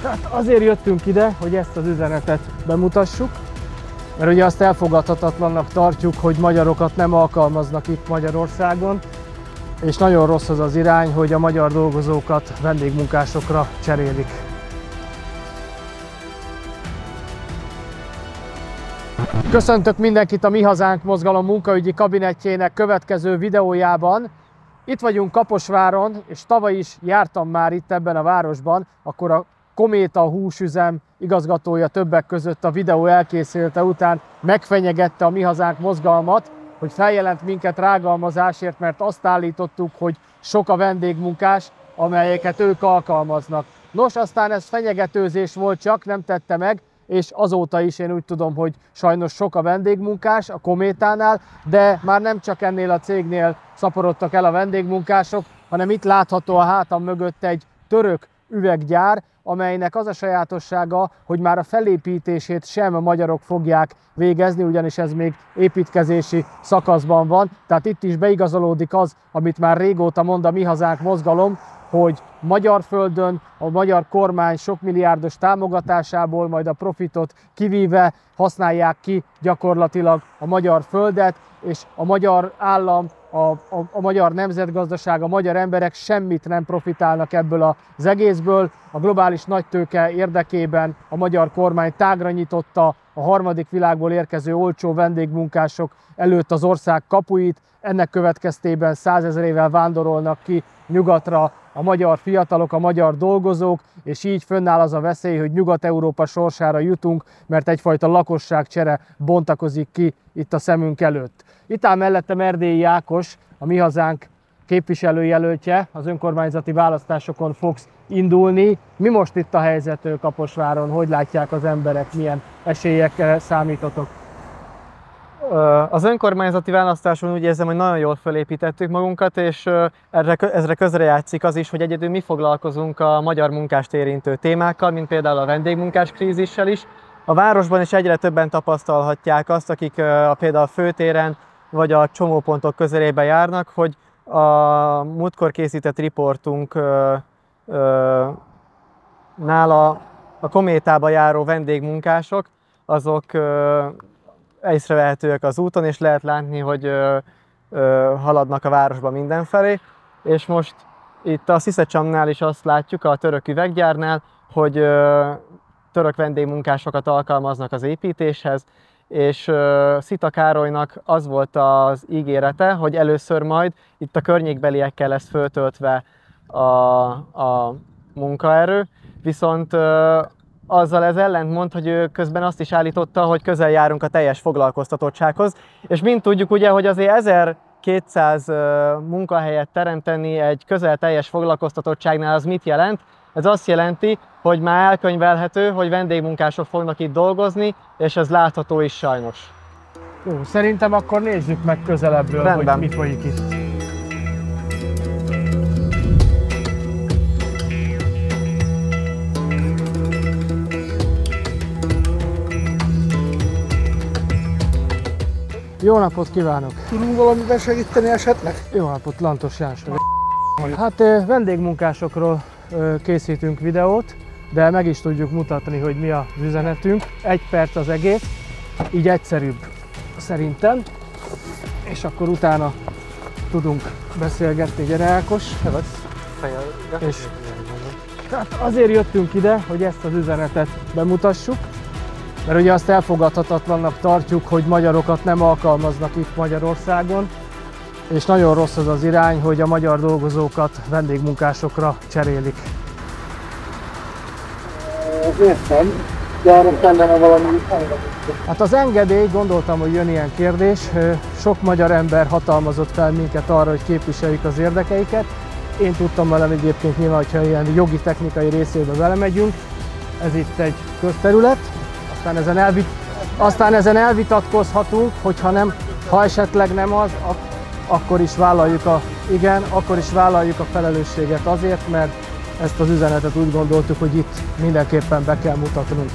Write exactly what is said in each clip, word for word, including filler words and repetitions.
Tehát azért jöttünk ide, hogy ezt az üzenetet bemutassuk, mert ugye azt elfogadhatatlannak tartjuk, hogy magyarokat nem alkalmaznak itt Magyarországon, és nagyon rossz az az irány, hogy a magyar dolgozókat vendégmunkásokra cserélik. Köszöntök mindenkit a Mi Hazánk Mozgalom munkaügyi kabinetjének következő videójában. Itt vagyunk Kaposváron, és tavaly is jártam már itt ebben a városban, akkor a Kométa húsüzem igazgatója többek között a videó elkészülte után megfenyegette a Mi Hazánk mozgalmat, hogy feljelent minket rágalmazásért, mert azt állítottuk, hogy sok a vendégmunkás, amelyeket ők alkalmaznak. Nos, aztán ez fenyegetőzés volt, csak nem tette meg, és azóta is én úgy tudom, hogy sajnos sok a vendégmunkás a Kométánál, de már nem csak ennél a cégnél szaporodtak el a vendégmunkások, hanem itt látható a hátam mögött egy török üveggyár, amelynek az a sajátossága, hogy már a felépítését sem a magyarok fogják végezni, ugyanis ez még építkezési szakaszban van. Tehát itt is beigazolódik az, amit már régóta mond a Mi Hazánk mozgalom, hogy magyar földön a magyar kormány sok milliárdos támogatásából majd a profitot kivíve használják ki gyakorlatilag a magyar földet, és a magyar állam, a, a, a magyar nemzetgazdaság, a magyar emberek semmit nem profitálnak ebből az egészből. A globális nagytőke érdekében a magyar kormány tágra nyitotta a harmadik világból érkező olcsó vendégmunkások előtt az ország kapuit. Ennek következtében százezrével vándorolnak ki nyugatra a magyar fiatalok, a magyar dolgozók, és így fönnáll az a veszély, hogy Nyugat-Európa sorsára jutunk, mert egyfajta lakosságcsere bontakozik ki itt a szemünk előtt. Itt áll mellettem Erdélyi Ákos, a Mi Hazánk képviselőjelöltje, az önkormányzati választásokon fogsz indulni. Mi most itt a helyzet Kaposváron? Hogy látják az emberek? Milyen esélyekkel számítotok? Az önkormányzati választáson úgy érzem, hogy nagyon jól fölépítettük magunkat, és erre, ezre közrejátszik az is, hogy egyedül mi foglalkozunk a magyar munkást érintő témákkal, mint például a vendégmunkás krízissel is. A városban is egyre többen tapasztalhatják azt, akik a, például a főtéren vagy a csomópontok közelében járnak, hogy a múltkor készített riportunk ö, ö, nála a Kométába járó vendégmunkások, azok ö, észrevehetőek az úton, és lehet látni, hogy ö, ö, haladnak a városba mindenfelé. És most itt a Sziszecsamnál is azt látjuk, a török üveggyárnál, hogy ö, török vendégmunkásokat alkalmaznak az építéshez, és ö, Szita Károlynak az volt az ígérete, hogy először majd itt a környékbeliekkel lesz föltöltve a, a munkaerő, viszont ö, azzal ez ellentmond, hogy ő közben azt is állította, hogy közel járunk a teljes foglalkoztatottsághoz, és mint tudjuk ugye, hogy azért ezerkétszáz munkahelyet teremteni egy közel teljes foglalkoztatottságnál az mit jelent? Ez azt jelenti, hogy már elkönyvelhető, hogy vendégmunkások fognak itt dolgozni, és ez látható is sajnos. Jó, szerintem akkor nézzük meg közelebbről, Rendben. hogy mi folyik itt. Jó napot kívánok! Tudunk valamiben segíteni esetleg? Jó napot, Lantos János. Hát vendégmunkásokról készítünk videót, de meg is tudjuk mutatni, hogy mi az üzenetünk. Egy perc az egész, így egyszerűbb szerintem, és akkor utána tudunk beszélgetni. Gyere Ákos! És tehát azért jöttünk ide, hogy ezt az üzenetet bemutassuk, mert ugye azt elfogadhatatlannak tartjuk, hogy magyarokat nem alkalmaznak itt Magyarországon, és nagyon rossz az az irány, hogy a magyar dolgozókat vendégmunkásokra cserélik. Értem, de arra kellene valami... Hát az engedély, gondoltam, hogy jön ilyen kérdés, sok magyar ember hatalmazott fel minket arra, hogy képviseljük az érdekeiket. Én tudtam velem egyébként nyilván, hogyha ilyen jogi technikai részébe belemegyünk. Ez itt egy közterület. Aztán ezen, elvit, aztán ezen elvitatkozhatunk, hogyha nem, ha esetleg nem az, akkor is vállaljuk a, igen, akkor is vállaljuk a felelősséget azért, mert ezt az üzenetet úgy gondoltuk, hogy itt mindenképpen be kell mutatnunk.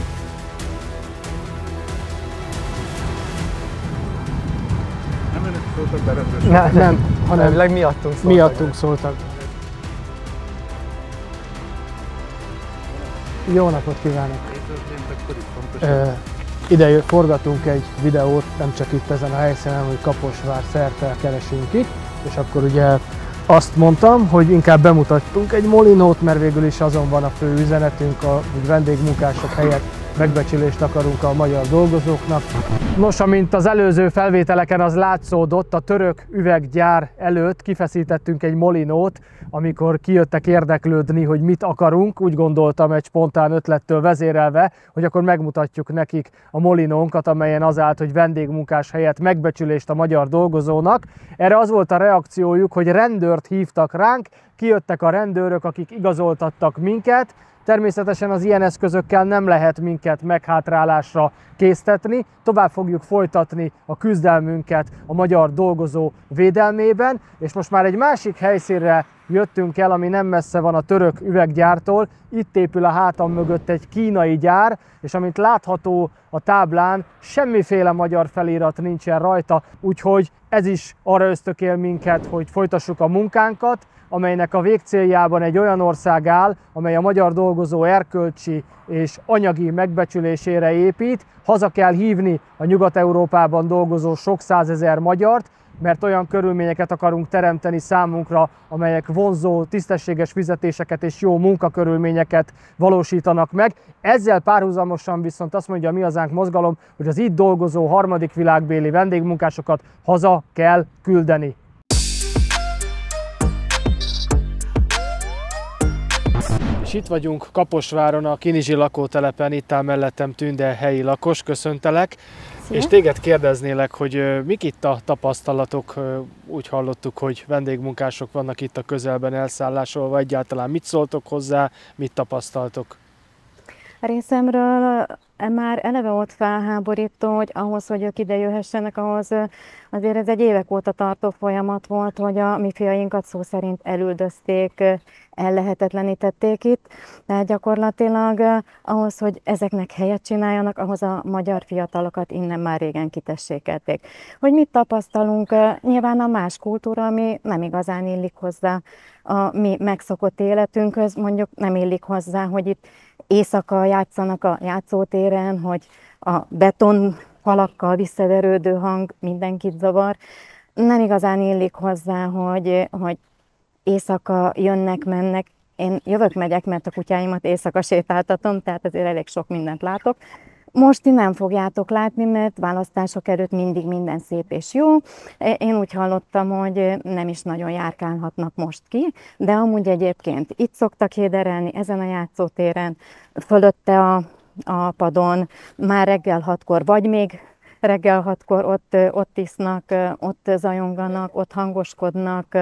Nem önök szóltak be rendőrségnek? Nem, nem, hanem Elvileg miattunk szóltak. miattunk szóltak. Jó napot kívánok! Mi történt akkor itt pontosan? Ö, ide forgatunk egy videót, nem csak itt ezen a helyszínen, hogy Kaposvár szerte keresünk itt, és akkor ugye azt mondtam, hogy inkább bemutattunk egy molinót, mert végül is azon van a fő üzenetünk, a, hogy vendégmunkások helyett megbecsülést akarunk a magyar dolgozóknak. Nos, amint az előző felvételeken az látszódott, a török üveggyár előtt kifeszítettünk egy molinót, amikor kijöttek érdeklődni, hogy mit akarunk. Úgy gondoltam egy spontán ötlettől vezérelve, hogy akkor megmutatjuk nekik a molinónkat, amelyen az állt, hogy vendégmunkás helyett megbecsülést a magyar dolgozónak. Erre az volt a reakciójuk, hogy rendőrt hívtak ránk, kijöttek a rendőrök, akik igazoltattak minket. Természetesen az ilyen eszközökkel nem lehet minket meghátrálásra késztetni, tovább fogjuk folytatni a küzdelmünket a magyar dolgozó védelmében, és most már egy másik helyszínre jöttünk el, ami nem messze van a török üveggyártól. Itt épül a hátam mögött egy kínai gyár, és amint látható a táblán, semmiféle magyar felirat nincsen rajta, úgyhogy ez is arra ösztökél minket, hogy folytassuk a munkánkat, amelynek a végcéljában egy olyan ország áll, amely a magyar dolgozó erkölcsi és anyagi megbecsülésére épít. Haza kell hívni a Nyugat-Európában dolgozó sok százezer magyart, mert olyan körülményeket akarunk teremteni számunkra, amelyek vonzó, tisztességes fizetéseket és jó munkakörülményeket valósítanak meg. Ezzel párhuzamosan viszont azt mondja a Mi Hazánk mozgalom, hogy az itt dolgozó harmadik világbéli vendégmunkásokat haza kell küldeni. És itt vagyunk Kaposváron, a Kinizsi lakótelepen, itt áll mellettem Tünde, helyi lakos, köszöntelek. Szia. És téged kérdeznélek, hogy mik itt a tapasztalatok, úgy hallottuk, hogy vendégmunkások vannak itt a közelben elszállásolva, egyáltalán mit szóltok hozzá, mit tapasztaltok? A részemről már eleve ott felháborító, hogy ahhoz, hogy ők ide jöhessenek, ahhoz azért ez egy évek óta tartó folyamat volt, hogy a mi fiainkat szó szerint elüldözték, ellehetetlenítették itt. Tehát gyakorlatilag ahhoz, hogy ezeknek helyet csináljanak, ahhoz a magyar fiatalokat innen már régen kitessékelték. Hogy mit tapasztalunk? Nyilván a más kultúra, ami nem igazán illik hozzá a mi megszokott életünkhöz, mondjuk nem illik hozzá, hogy itt éjszaka játszanak a játszótéren, hogy a beton falakkal visszaverődő hang mindenkit zavar. Nem igazán illik hozzá, hogy, hogy éjszaka jönnek-mennek. Én jövök-megyek, mert a kutyáimat éjszaka sétáltatom, tehát azért elég sok mindent látok. Most ti nem fogjátok látni, mert választások előtt mindig minden szép és jó. Én úgy hallottam, hogy nem is nagyon járkálhatnak most ki, de amúgy egyébként itt szoktak héderelni ezen a játszótéren, fölötte a, a padon, már reggel hatkor, vagy még reggel hatkor ott, ott isznak, ott zajonganak, ott hangoskodnak.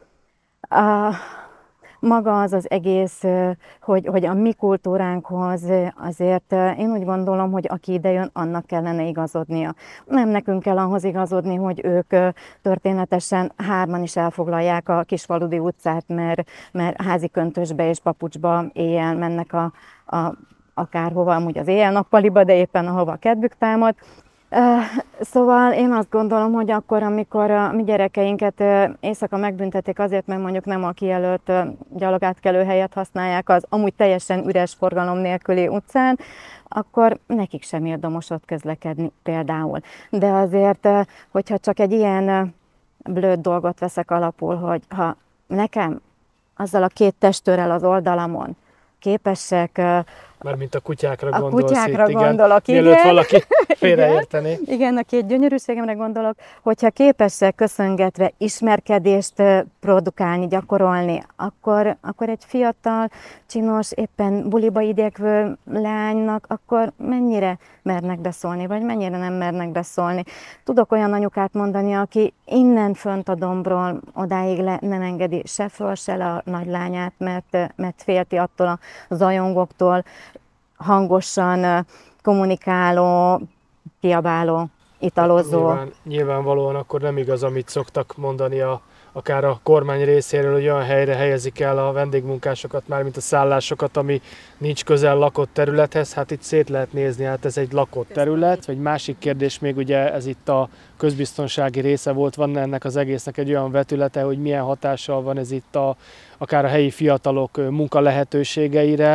A, Maga az az egész, hogy, hogy a mi kultúránkhoz azért én úgy gondolom, hogy aki ide jön, annak kellene igazodnia. Nem nekünk kell ahhoz igazodni, hogy ők történetesen hárman is elfoglalják a Kisfaludi utcát, mert, mert házi köntösbe és papucsba éjjel mennek a, a, akárhova, amúgy az éjjel-nappaliba, de éppen ahova a kedvük támad. Szóval én azt gondolom, hogy akkor, amikor a mi gyerekeinket éjszaka megbüntetik azért, mert mondjuk nem a kijelölt gyalogátkelő helyet használják az amúgy teljesen üres, forgalom nélküli utcán, akkor nekik sem érdemes ott közlekedni például. De azért, hogyha csak egy ilyen blöd dolgot veszek alapul, hogy ha nekem azzal a két testőrrel az oldalamon képesek... Mármint a kutyákra a gondolsz kutyákra itt, gondolok, igen. igen. valaki félreértené. Igen, igen, a két gyönyörűségemre gondolok, hogyha képesek köszöngetve ismerkedést produkálni, gyakorolni, akkor, akkor egy fiatal, csinos, éppen buliba idékvő leánynak, akkor mennyire mernek beszólni, vagy mennyire nem mernek beszólni. Tudok olyan anyukát mondani, aki innen fönt a dombról odáig le, nem engedi se föl, se le a nagylányát, mert, mert félti attól a zajongóktól, hangosan kommunikáló, kiabáló, italozó. Nyilván, nyilvánvalóan akkor nem igaz, amit szoktak mondani a, akár a kormány részéről, hogy olyan helyre helyezik el a vendégmunkásokat, mármint a szállásokat, ami nincs közel lakott területhez. Hát itt szét lehet nézni, hát ez egy lakott terület. Egy másik kérdés még, ugye ez itt a közbiztonsági része volt, van ennek az egésznek egy olyan vetülete, hogy milyen hatással van ez itt a, akár a helyi fiatalok munka lehetőségeire.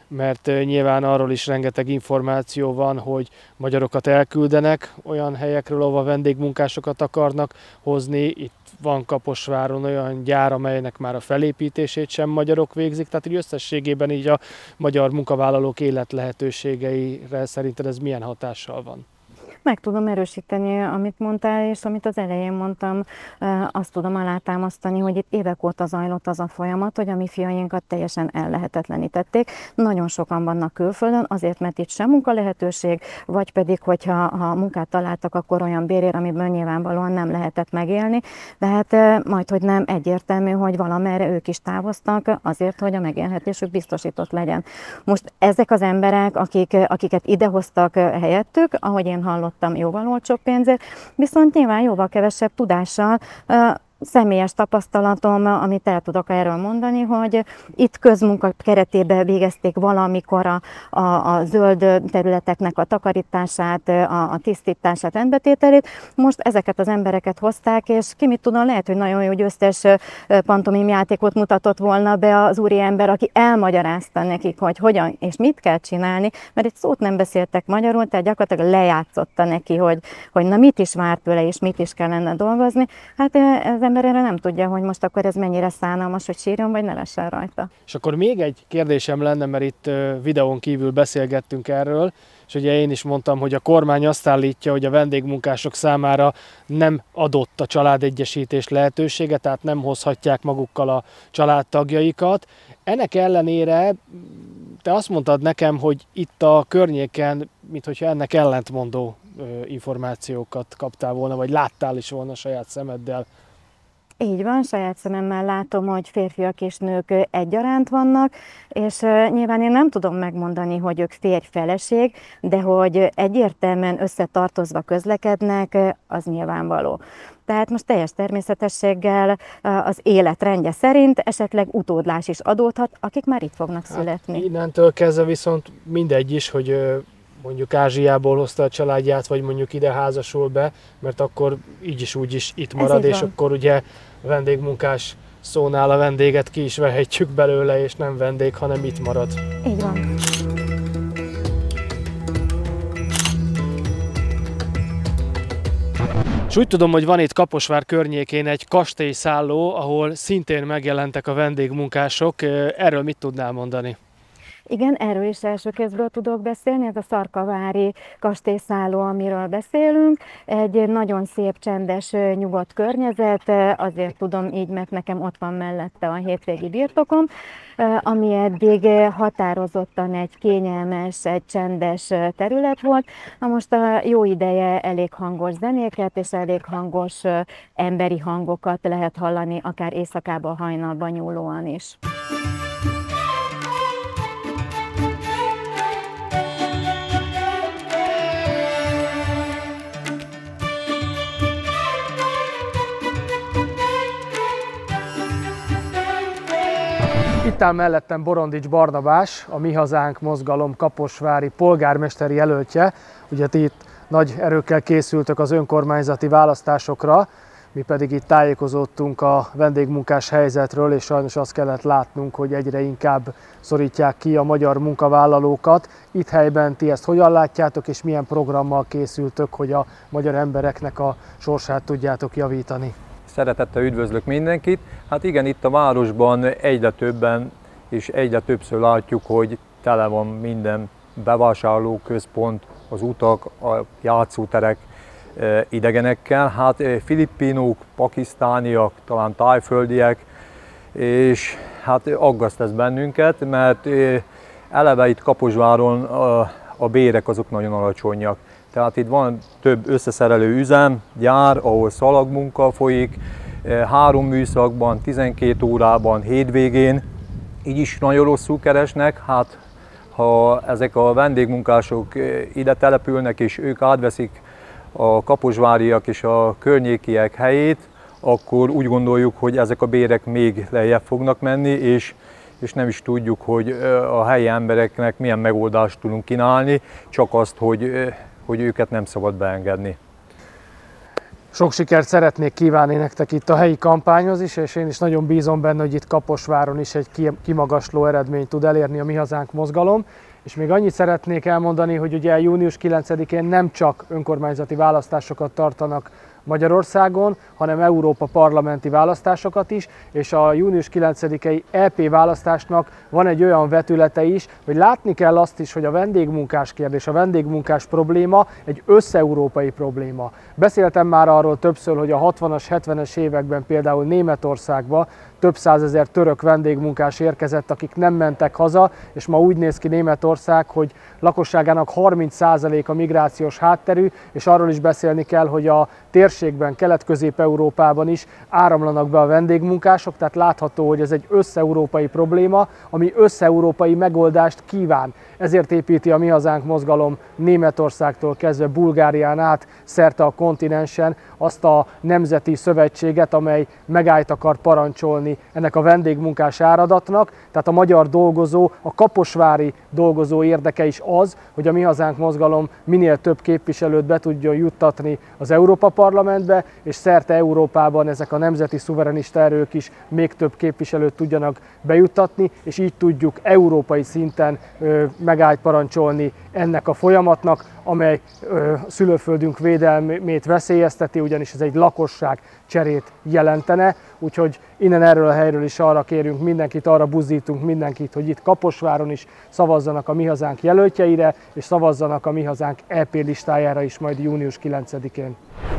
mert nyilván arról is rengeteg információ van, hogy magyarokat elküldenek olyan helyekről, ahova vendégmunkásokat akarnak hozni. Itt van Kaposváron olyan gyár, amelynek már a felépítését sem magyarok végzik, tehát így összességében így a magyar munkavállalók életlehetőségeire szerinted ez milyen hatással van? Meg tudom erősíteni, amit mondtál, és amit az elején mondtam, azt tudom alátámasztani, hogy itt évek óta zajlott az a folyamat, hogy a mi fiainkat teljesen ellehetetlenítették. Nagyon sokan vannak külföldön, azért, mert itt sem munkalehetőség, vagy pedig, hogyha ha munkát találtak, akkor olyan bérért, amiből nyilvánvalóan nem lehetett megélni. De hát majd, hogy nem egyértelmű, hogy valamerre ők is távoztak azért, hogy a megélhetésük biztosított legyen. Most ezek az emberek, akik, akiket idehoztak helyettük, ahogy én hallottam, jóval olcsóbb pénzért, viszont nyilván jóval kevesebb tudással. Személyes tapasztalatom, amit el tudok erről mondani, hogy itt közmunka keretében végezték valamikor a, a, a zöld területeknek a takarítását, a, a tisztítását, rendbetételét. Most ezeket az embereket hozták, és ki mit tudom, lehet, hogy nagyon jó győztes pantomim játékot mutatott volna be az úriember, aki elmagyarázta nekik, hogy hogyan és mit kell csinálni, mert egy szót nem beszéltek magyarul, tehát gyakorlatilag lejátszotta neki, hogy, hogy na mit is vár tőle, és mit is kellene dolgozni. Hát ez ember erre nem tudja, hogy most akkor ez mennyire szánalmas, hogy sírjon, vagy ne lessen rajta. És akkor még egy kérdésem lenne, mert itt videón kívül beszélgettünk erről, és ugye én is mondtam, hogy a kormány azt állítja, hogy a vendégmunkások számára nem adott a családegyesítés lehetősége, tehát nem hozhatják magukkal a családtagjaikat. Ennek ellenére te azt mondtad nekem, hogy itt a környéken, minthogyha ennek ellentmondó információkat kaptál volna, vagy láttál is volna saját szemeddel. Így van, saját szememmel látom, hogy férfiak és nők egyaránt vannak, és nyilván én nem tudom megmondani, hogy ők férj-feleség, de hogy egyértelműen összetartozva közlekednek, az nyilvánvaló. Tehát most teljes természetességgel az életrendje szerint esetleg utódlás is adódhat, akik már itt fognak hát, születni. Innentől kezdve viszont mindegy is, hogy mondjuk Ázsiából hozta a családját, vagy mondjuk ide házasul be, mert akkor így is úgy is itt marad, és van. Akkor ugye a vendégmunkás szónál a vendéget ki is vehetjük belőle, és nem vendég, hanem itt marad. Így van. És úgy tudom, hogy van itt Kaposvár környékén egy kastélyszálló, ahol szintén megjelentek a vendégmunkások. Erről mit tudnál mondani? Igen, erről is első kézből tudok beszélni, ez a Szarkavári kastélyszálló, amiről beszélünk. Egy nagyon szép, csendes, nyugodt környezet, azért tudom így, mert nekem ott van mellette a hétvégi birtokom, ami eddig határozottan egy kényelmes, egy csendes terület volt. Na most a jó ideje elég hangos zenéket és elég hangos emberi hangokat lehet hallani, akár éjszakában, hajnalban nyúlóan is. Itt áll mellettem Borondics Barnabás, a Mi Hazánk mozgalom kaposvári polgármesteri jelöltje. Ugye ti itt nagy erőkkel készültök az önkormányzati választásokra, mi pedig itt tájékozódtunk a vendégmunkás helyzetről, és sajnos azt kellett látnunk, hogy egyre inkább szorítják ki a magyar munkavállalókat. Itt helyben ti ezt hogyan látjátok, és milyen programmal készültök, hogy a magyar embereknek a sorsát tudjátok javítani? Szeretettel üdvözlök mindenkit. Hát igen, itt a városban egyre többen és egyre többször látjuk, hogy tele van minden bevásárlóközpont, az utak, a játszóterek idegenekkel. Hát filippinok, pakisztániak, talán tájföldiek, és hát aggaszt ez bennünket, mert eleve itt Kaposváron a, a bérek azok nagyon alacsonyak. Tehát itt van több összeszerelő üzem, gyár, ahol szalagmunka folyik, három műszakban, tizenkét órában, hétvégén, így is nagyon rosszul keresnek. Hát ha ezek a vendégmunkások ide települnek és ők átveszik a kaposváriak és a környékiek helyét, akkor úgy gondoljuk, hogy ezek a bérek még lejjebb fognak menni, és, és nem is tudjuk, hogy a helyi embereknek milyen megoldást tudunk kínálni, csak azt, hogy hogy őket nem szabad beengedni. Sok sikert szeretnék kívánni nektek itt a helyi kampányhoz is, és én is nagyon bízom benne, hogy itt Kaposváron is egy kimagasló eredményt tud elérni a Mi Hazánk mozgalom. És még annyit szeretnék elmondani, hogy ugye június kilencedikén nem csak önkormányzati választásokat tartanak Magyarországon, hanem Európa parlamenti választásokat is, és a június kilencedikei é pé választásnak van egy olyan vetülete is, hogy látni kell azt is, hogy a vendégmunkás kérdés, a vendégmunkás probléma egy összeurópai probléma. Beszéltem már arról többször, hogy a hatvanas, hetvenes években például Németországba több százezer török vendégmunkás érkezett, akik nem mentek haza, és ma úgy néz ki Németország, hogy lakosságának harminc százaléka migrációs hátterű, és arról is beszélni kell, hogy a térségben, Kelet-Közép-Európában is áramlanak be a vendégmunkások, tehát látható, hogy ez egy összeurópai probléma, ami összeurópai megoldást kíván. Ezért építi a Mi Hazánk mozgalom Németországtól kezdve Bulgárián át szerte a kontinensen azt a nemzeti szövetséget, amely megállt akar parancsolni ennek a vendégmunkás áradatnak. Tehát a magyar dolgozó, a kaposvári dolgozó érdeke is az, hogy a Mi Hazánk mozgalom minél több képviselőt be tudjon juttatni az Európa Parlamentbe, és szerte Európában ezek a nemzeti szuverenista erők is még több képviselőt tudjanak bejuttatni, és így tudjuk európai szinten ö, megállt parancsolni ennek a folyamatnak, amely ö, szülőföldünk védelmét veszélyezteti, ugyanis ez egy lakosság cserét jelentene. Úgyhogy innen erről a helyről is arra kérünk mindenkit, arra buzdítunk mindenkit, hogy itt Kaposváron is szavazzanak a Mi Hazánk jelöltjeire, és szavazzanak a Mi Hazánk é pé listájára is majd június kilencedikén.